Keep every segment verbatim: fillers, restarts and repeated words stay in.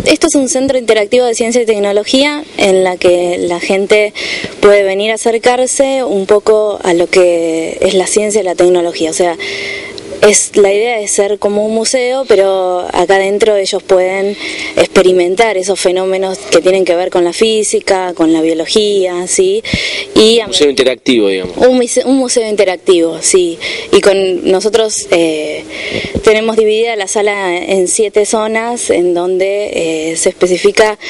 esto es un centro interactivo de ciencia y tecnología en la que la gente puede venir a acercarse un poco a lo que es la ciencia y la tecnología. O sea, es la idea es ser como un museo, pero acá adentro ellos pueden experimentar esos fenómenos que tienen que ver con la física, con la biología, ¿sí? Y un museo interactivo, digamos. Un museo, un museo interactivo, sí. Y con nosotros eh, tenemos dividida la sala en siete zonas, en donde eh, se especifica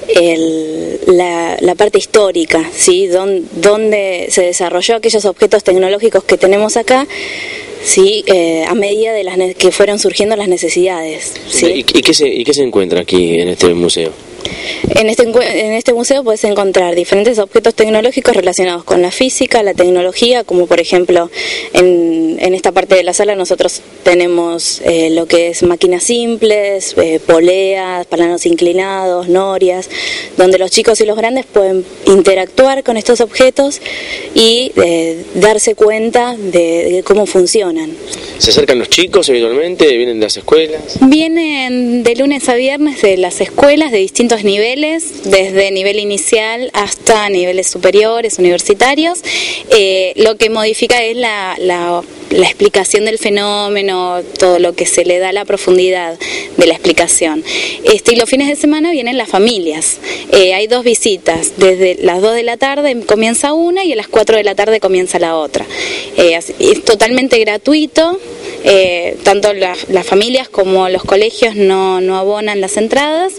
el, la, la parte histórica, ¿sí? Don, donde se desarrolló aquellos objetos tecnológicos que tenemos acá. Sí, eh, a medida de las que fueron surgiendo las necesidades. ¿Sí? ¿Y, y, qué se, ¿Y qué se encuentra aquí en este museo? En este, en este museo puedes encontrar diferentes objetos tecnológicos relacionados con la física, la tecnología, como por ejemplo en, en esta parte de la sala nosotros tenemos eh, lo que es máquinas simples, eh, poleas, planos inclinados, norias, donde los chicos y los grandes pueden interactuar con estos objetos y eh, darse cuenta de, de cómo funcionan. ¿Se acercan los chicos habitualmente? ¿Vienen de las escuelas? Vienen de lunes a viernes de las escuelas de distintos niveles, desde nivel inicial hasta niveles superiores, universitarios. Eh, lo que modifica es la, la, la explicación del fenómeno, todo lo que se le da la profundidad de la explicación. Este, y los fines de semana vienen las familias. Eh, hay dos visitas, desde las dos de la tarde comienza una y a las cuatro de la tarde comienza la otra. Eh, es totalmente gratuito. Eh, tanto la, las familias como los colegios no, no abonan las entradas,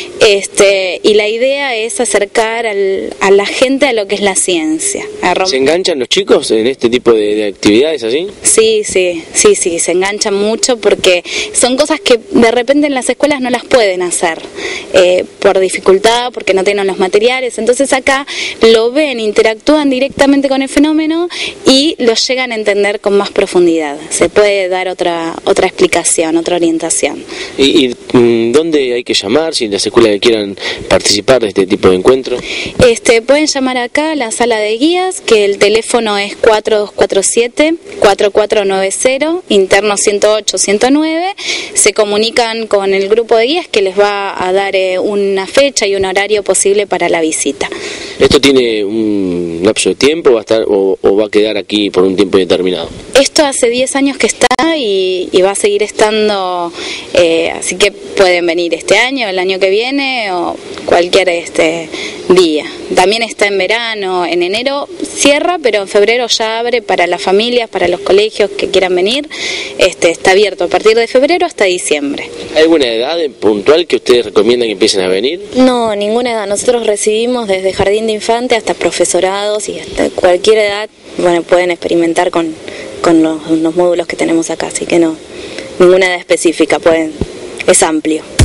este, y la idea es acercar al, a la gente a lo que es la ciencia. ¿Se enganchan los chicos en este tipo de, de actividades así? Sí, sí, sí, sí, se enganchan mucho porque son cosas que de repente en las escuelas no las pueden hacer eh, por dificultad, porque no tienen los materiales. Entonces acá lo ven, interactúan directamente con el fenómeno y lo llegan a entender con más profundidad. Se puede dar otra otra explicación, otra orientación. ¿Y, y dónde hay que llamar si las escuelas quieran participar de este tipo de encuentro? Este, pueden llamar acá a la sala de guías, que el teléfono es cuatro dos cuatro siete, cuatro cuatro nueve cero, interno ciento ocho, ciento nueve. Se comunican con el grupo de guías que les va a dar eh, una fecha y un horario posible para la visita. ¿Esto tiene un lapso de tiempo va a estar, o, o va a quedar aquí por un tiempo determinado? Esto hace diez años que está y, y va a seguir estando, eh, así que pueden venir este año, el año que viene o cualquier este día. También está en verano, en enero cierra, pero en febrero ya abre para las familias, para los colegios que quieran venir. Este, está abierto a partir de febrero hasta diciembre. ¿Hay alguna edad puntual que ustedes recomiendan que empiecen a venir? No, ninguna edad. Nosotros recibimos desde jardín de infante hasta profesorados y hasta cualquier edad, bueno, pueden experimentar con, con los, los módulos que tenemos acá, así que no, ninguna edad específica, pueden, es amplio.